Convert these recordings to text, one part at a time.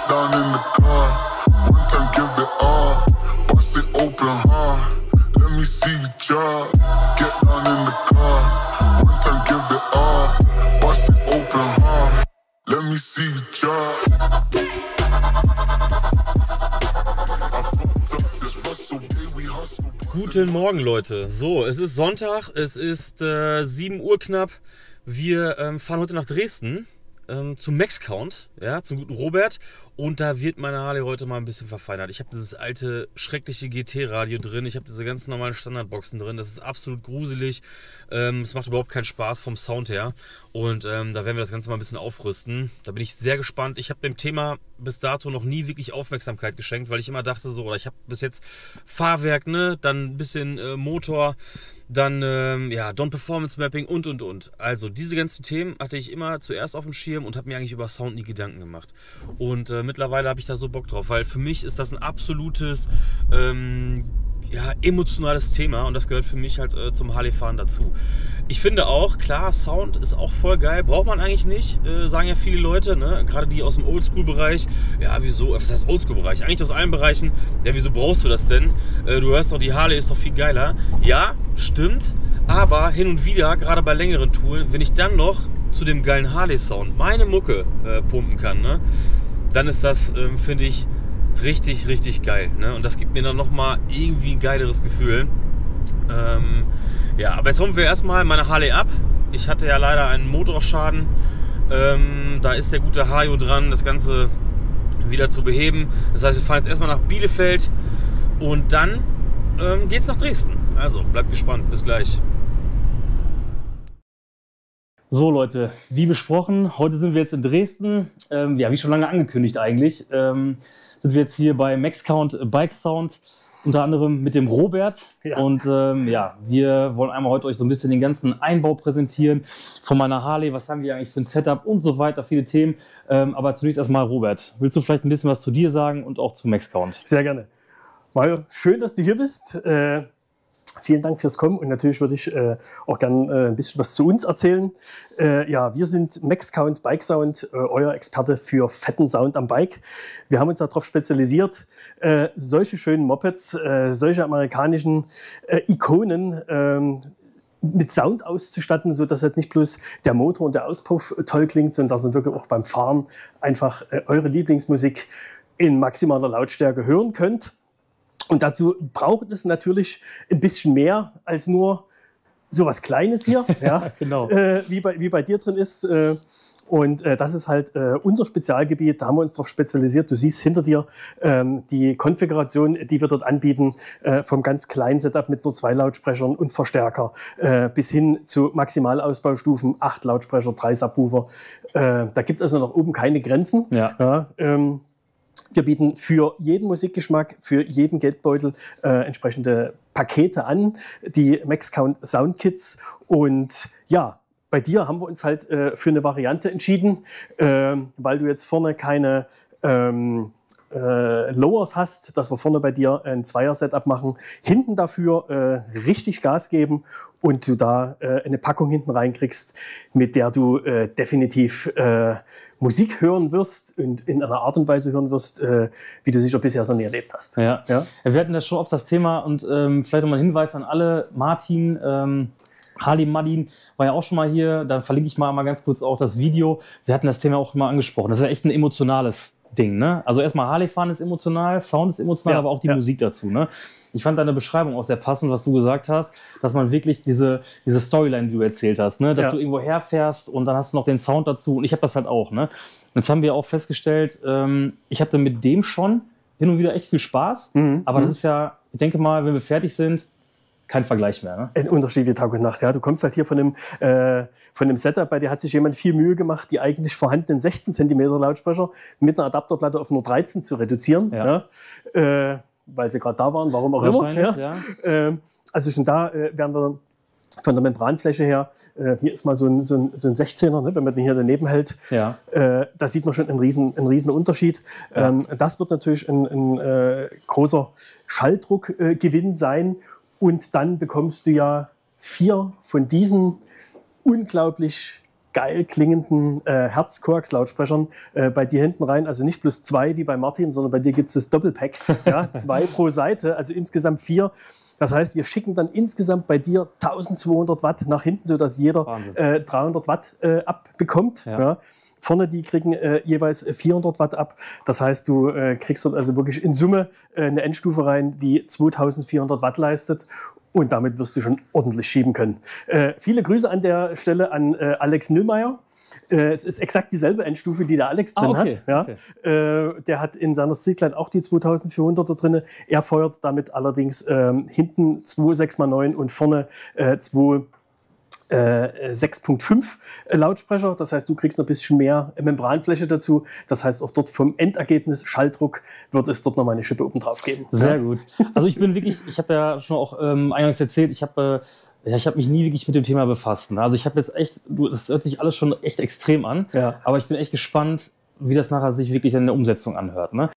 down in the car. One time give it all. Bust it open hard. Let me see you drop. Get down in the car. One time give it all. Bust it open hard. Let me see you drop. Guten Morgen, Leute. So, es ist Sonntag, es ist 7 Uhr knapp. Wir fahren heute nach Dresden zum Maxcount, ja, zum guten Robert. Und da wird meine Harley heute mal ein bisschen verfeinert. Ich habe dieses alte, schreckliche GT-Radio drin. Ich habe diese ganz normalen Standardboxen drin. Das ist absolut gruselig. Es macht überhaupt keinen Spaß vom Sound her. Und da werden wir das Ganze mal ein bisschen aufrüsten. Da bin ich sehr gespannt. Ich habe dem Thema bis dato noch nie wirklich Aufmerksamkeit geschenkt, weil ich immer dachte so, oder ich habe bis jetzt Fahrwerk, ne, dann ein bisschen Motor, dann ja, Performance Mapping und. Also diese ganzen Themen hatte ich immer zuerst auf dem Schirm und habe mir eigentlich über Sound nie Gedanken gemacht. Und mittlerweile habe ich da so Bock drauf, weil für mich ist das ein absolutes ja, emotionales Thema und das gehört für mich halt zum Harley-Fahren dazu. Ich finde auch, klar, Sound ist auch voll geil, braucht man eigentlich nicht, sagen ja viele Leute, ne? Gerade die aus dem Oldschool-Bereich. Ja, wieso, was heißt Oldschool-Bereich? Eigentlich aus allen Bereichen. Ja, wieso brauchst du das denn? Du hörst doch, die Harley ist doch viel geiler. Ja, stimmt, aber hin und wieder, gerade bei längeren Touren, wenn ich dann noch zu dem geilen Harley-Sound meine Mucke pumpen kann, ne? Dann ist das, finde ich, richtig, richtig geil. Ne? Und das gibt mir dann nochmal irgendwie ein geileres Gefühl. Ja, aber jetzt holen wir erstmal meine Harley ab. Ich hatte ja leider einen Motorschaden. Da ist der gute Hajo dran, das Ganze wieder zu beheben. Das heißt, wir fahren jetzt erstmal nach Bielefeld und dann geht's nach Dresden. Also bleibt gespannt. Bis gleich. So Leute, wie besprochen, heute sind wir jetzt in Dresden, ja, wie schon lange angekündigt eigentlich, sind wir jetzt hier bei Maxcount Bike Sound, unter anderem mit dem Robert. Ja. Und ja, wir wollen einmal heute euch so ein bisschen den ganzen Einbau präsentieren von meiner Harley, was haben wir eigentlich für ein Setup und so weiter, viele Themen. Aber zunächst erstmal Robert, willst du vielleicht ein bisschen was zu dir sagen und auch zu Maxcount? Sehr gerne. Mario, schön, dass du hier bist. Vielen Dank fürs Kommen und natürlich würde ich auch gerne ein bisschen was zu uns erzählen. Ja, wir sind Maxcount Bike Sound, euer Experte für fetten Sound am Bike. Wir haben uns darauf spezialisiert, solche schönen Mopeds, solche amerikanischen Ikonen mit Sound auszustatten, sodass halt nicht bloß der Motor und der Auspuff toll klingt, sondern dass ihr wirklich auch beim Fahren einfach eure Lieblingsmusik in maximaler Lautstärke hören könnt. Und dazu braucht es natürlich ein bisschen mehr als nur so was Kleines hier, ja, genau. Wie bei dir drin ist. Und das ist halt unser Spezialgebiet, da haben wir uns darauf spezialisiert. Du siehst hinter dir die Konfiguration, die wir dort anbieten, vom ganz kleinen Setup mit nur 2 Lautsprechern und Verstärker bis hin zu Maximalausbaustufen, 8 Lautsprecher, 3 Subwoofer. Da gibt es also nach oben keine Grenzen. Ja. Wir bieten für jeden Musikgeschmack, für jeden Geldbeutel entsprechende Pakete an, die Maxcount Soundkits. Und ja, bei dir haben wir uns halt für eine Variante entschieden, weil du jetzt vorne keine Lowers hast, dass wir vorne bei dir ein Zweier-Setup machen, hinten dafür richtig Gas geben und du da eine Packung hinten reinkriegst, mit der du definitiv Musik hören wirst und in einer Art und Weise hören wirst, wie du sicher bisher so nie erlebt hast. Ja. Ja? Wir hatten das schon oft das Thema und vielleicht nochmal ein Hinweis an alle, Martin, Harley Madin war ja auch schon mal hier, dann verlinke ich mal ganz kurz auch das Video. Wir hatten das Thema auch mal angesprochen, das ist ja echt ein emotionales Ding, ne? Also erstmal Harley fahren ist emotional, Sound ist emotional, ja, aber auch die Musik dazu, ne? Ich fand deine Beschreibung auch sehr passend, was du gesagt hast, dass man wirklich diese Storyline, die du erzählt hast, ne? Dass du irgendwo herfährst und dann hast du noch den Sound dazu und ich habe das halt auch, ne? Und jetzt haben wir auch festgestellt, ich hatte mit dem schon hin und wieder echt viel Spaß, aber das ist ja, ich denke mal, wenn wir fertig sind, kein Vergleich mehr. Ne? Ein Unterschied wie Tag und Nacht. Ja. Du kommst halt hier von einem Setup, bei dir hat sich jemand viel Mühe gemacht, die eigentlich vorhandenen 16 cm Lautsprecher mit einer Adapterplatte auf nur 13 zu reduzieren. Ja. Ja. Weil sie gerade da waren, warum auch immer. Ja. Also schon da werden wir von der Membranfläche her, hier ist mal so ein 16er, ne, wenn man den hier daneben hält, da sieht man schon einen riesen Unterschied. Ja. Das wird natürlich ein großer Schalldruckgewinn sein. Und dann bekommst du ja 4 von diesen unglaublich geil klingenden Herz-Koax-Lautsprechern bei dir hinten rein. Also nicht plus 2 wie bei Martin, sondern bei dir gibt es das Doppelpack. Ja, 2 pro Seite, also insgesamt 4. Das heißt, wir schicken dann insgesamt bei dir 1200 Watt nach hinten, sodass jeder 300 Watt abbekommt. Ja. Ja. Vorne, die kriegen jeweils 400 Watt ab. Das heißt, du kriegst dort also wirklich in Summe eine Endstufe rein, die 2400 Watt leistet. Und damit wirst du schon ordentlich schieben können. Viele Grüße an der Stelle an Alex Nillmeier. Es ist exakt dieselbe Endstufe, die der Alex drin hat. Ja. Okay. Der hat in seiner Streetlight auch die 2400er drin. Er feuert damit allerdings hinten 2,6x9 und vorne 6.5 Lautsprecher. Das heißt, du kriegst noch ein bisschen mehr Membranfläche dazu. Das heißt, auch dort vom Endergebnis Schalldruck wird es dort nochmal eine Schippe oben drauf geben. Sehr gut. Also ich bin wirklich, ich habe ja schon auch eingangs erzählt, ich habe mich nie wirklich mit dem Thema befasst. Ne? Also ich habe jetzt echt, das hört sich alles schon echt extrem an, ja. Aber ich bin echt gespannt, wie das nachher sich wirklich in der Umsetzung anhört. Ne?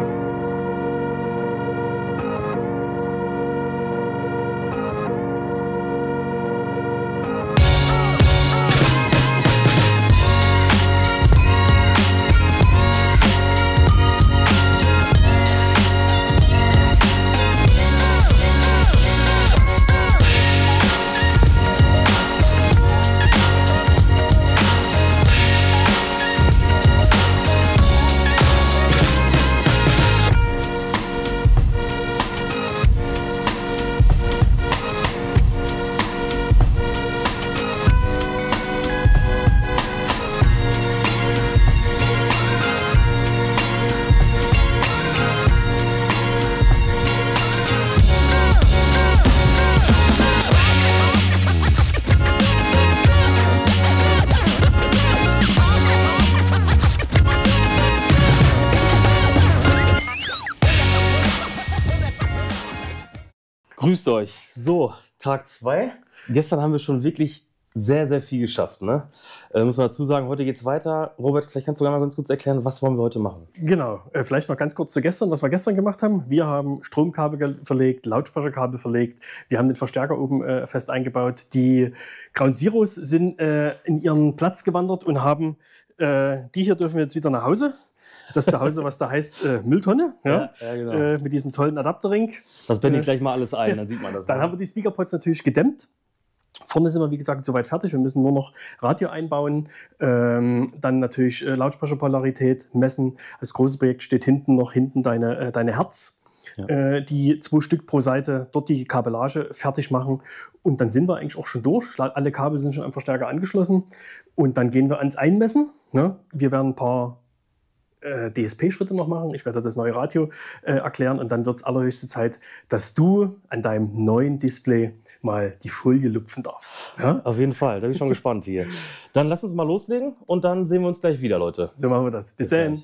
Grüßt euch. So, Tag 2. Gestern haben wir schon wirklich sehr, sehr viel geschafft. Ne? Muss man dazu sagen, heute geht es weiter. Robert, vielleicht kannst du mal ganz kurz erklären, was wollen wir heute machen? Genau, vielleicht noch ganz kurz zu gestern, was wir gestern gemacht haben. Wir haben Stromkabel verlegt, Lautsprecherkabel verlegt. Wir haben den Verstärker oben fest eingebaut. Die Ground Zeros sind in ihren Platz gewandert und haben, die hier dürfen wir jetzt wieder nach Hause. Das Zuhause, was da heißt Mülltonne, ja, genau. Mit diesem tollen Adapterring. Das blende ich gleich mal alles ein, dann sieht man das. Dann haben wir die Speakerpods natürlich gedämmt. Vorne sind wir, wie gesagt, soweit fertig. Wir müssen nur noch Radio einbauen. Dann natürlich Lautsprecherpolarität messen. Als großes Projekt steht hinten deine Herz. Ja. Die 2 Stück pro Seite, dort die Kabellage fertig machen. Und dann sind wir eigentlich auch schon durch. Alle Kabel sind schon am Verstärker angeschlossen. Und dann gehen wir ans Einmessen. Ne? Wir werden ein paar DSP-Schritte noch machen. Ich werde das neue Radio erklären und dann wird es allerhöchste Zeit, dass du an deinem neuen Display mal die Folie lupfen darfst. Ja? Auf jeden Fall, da bin ich schon gespannt hier. Dann lass uns mal loslegen und dann sehen wir uns gleich wieder, Leute. So machen wir das. Bis dann.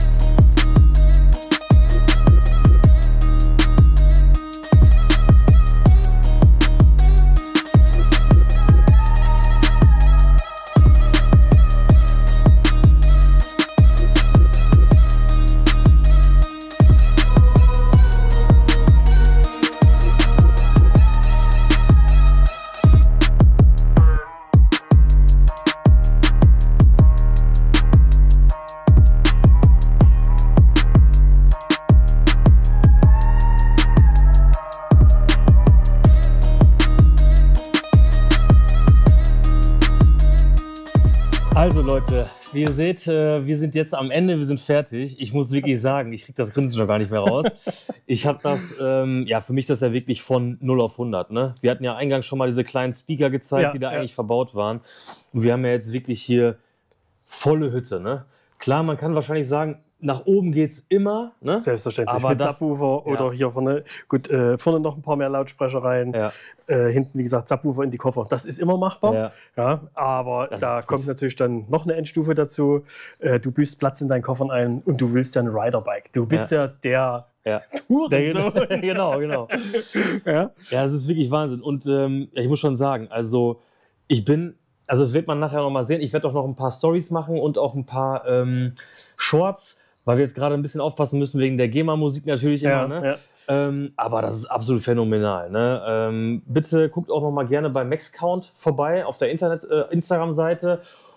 Also Leute, wie ihr seht, wir sind jetzt am Ende, wir sind fertig. Ich muss wirklich sagen, ich kriege das Grinsen schon gar nicht mehr raus. Ich habe das, für mich ist das ja wirklich von 0 auf 100. Ne? Wir hatten ja eingangs schon mal diese kleinen Speaker gezeigt, die da eigentlich verbaut waren. Und wir haben ja jetzt wirklich hier volle Hütte. Ne? Klar, man kann wahrscheinlich sagen, nach oben geht's immer. Ne? Selbstverständlich. Aber mit Subwoofer oder hier vorne, gut, vorne noch ein paar mehr Lautsprecher rein. Ja. Hinten, wie gesagt, Subwoofer in die Koffer. Das ist immer machbar. Ja, aber da kommt natürlich dann noch eine Endstufe dazu. Du büßt Platz in deinen Koffern ein und du willst ja ein Riderbike. Du bist ja der Touren. Genau. Ja, das ist wirklich Wahnsinn. Und ich muss schon sagen, also das wird man nachher noch mal sehen. Ich werde auch noch ein paar Stories machen und auch ein paar Shorts, weil wir jetzt gerade ein bisschen aufpassen müssen wegen der GEMA-Musik natürlich immer. Ne? Ja. Aber das ist absolut phänomenal. Ne? Bitte guckt auch noch mal gerne bei MaxCount vorbei auf der Instagram-Seite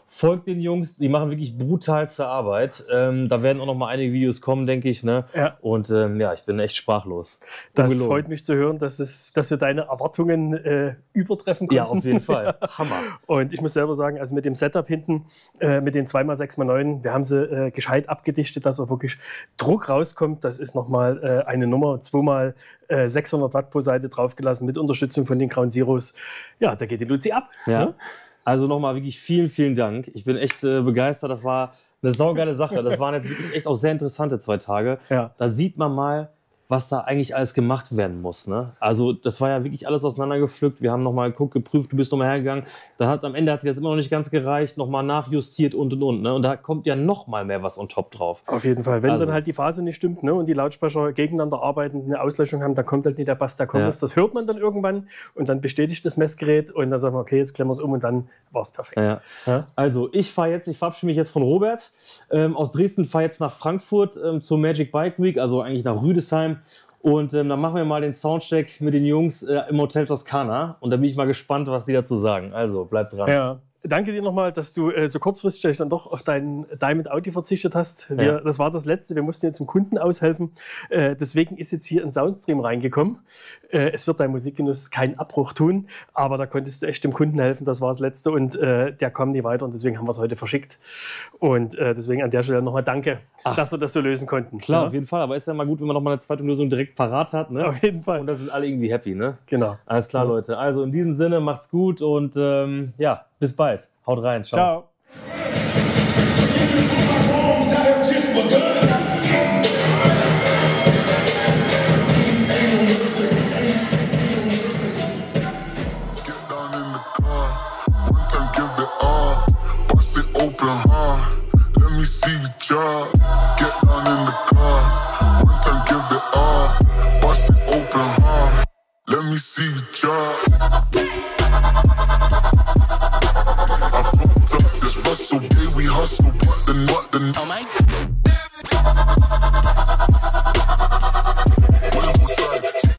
Folgt den Jungs, die machen wirklich brutalste Arbeit. Da werden auch noch mal einige Videos kommen, denke ich. Ne? Ja. Und ja, ich bin echt sprachlos. Das Ungelogen. freut mich zu hören, dass wir deine Erwartungen übertreffen konnten. Ja, auf jeden Fall. Hammer. Und ich muss selber sagen, also mit dem Setup hinten, mit den 2x6x9, wir haben sie gescheit abgedichtet, dass auch wirklich Druck rauskommt. Das ist nochmal eine Nummer, 2x 600 Watt pro Seite draufgelassen mit Unterstützung von den Ground Zeros. Ja, da geht die Luzi ab. Ja. Ne? Also nochmal wirklich vielen, vielen Dank. Ich bin echt begeistert. Das war eine saugeile Sache. Das waren jetzt wirklich echt auch sehr interessante 2 Tage. Ja. Da sieht man mal, was da eigentlich alles gemacht werden muss. Ne? Also das war ja wirklich alles auseinandergepflückt. Wir haben nochmal geprüft, du bist nochmal hergegangen. Am Ende hat dir das immer noch nicht ganz gereicht, nochmal nachjustiert und. Ne? Und da kommt ja nochmal mehr was on top drauf. Auf jeden Fall. Wenn Also. dann halt die Phase nicht stimmt, ne, und die Lautsprecher gegeneinander arbeiten, eine Auslöschung haben, da kommt halt nicht der Bass, der kommen muss. Das hört man dann irgendwann und dann bestätigt das Messgerät und dann sagen wir, okay, jetzt klemmen wir es um und dann war es perfekt. Ja. Ja? Also ich verabschiede mich jetzt von Robert. Aus Dresden fahre jetzt nach Frankfurt zur Magic Bike Week, also eigentlich nach Rüdesheim. Und dann machen wir mal den Soundcheck mit den Jungs im Hotel Toskana. Und da bin ich mal gespannt, was die dazu sagen. Also bleibt dran. Ja. Danke dir nochmal, dass du so kurzfristig dann doch auf dein Diamond Audi verzichtet hast. Ja. Das war das Letzte. Wir mussten jetzt dem Kunden aushelfen. Deswegen ist jetzt hier ein Soundstream reingekommen. Es wird dein Musikgenuss keinen Abbruch tun, aber da konntest du echt dem Kunden helfen. Das war das Letzte und der kam nie weiter und deswegen haben wir es heute verschickt. Und deswegen an der Stelle nochmal danke, dass wir das so lösen konnten. Klar, Ja? auf jeden Fall. Aber ist ja mal gut, wenn man nochmal eine zweite Lösung direkt parat hat. Ne? Auf jeden Fall. Und da sind alle irgendwie happy. Ne? Genau. Alles klar, Leute. Also in diesem Sinne, macht's gut und ja, bis bald. Haut rein. Ciao. Get down in the car, one time give it all, bust it open hard, let me see you drop. Get down in the car, one time give it all, bust it open hard, let me see you drop.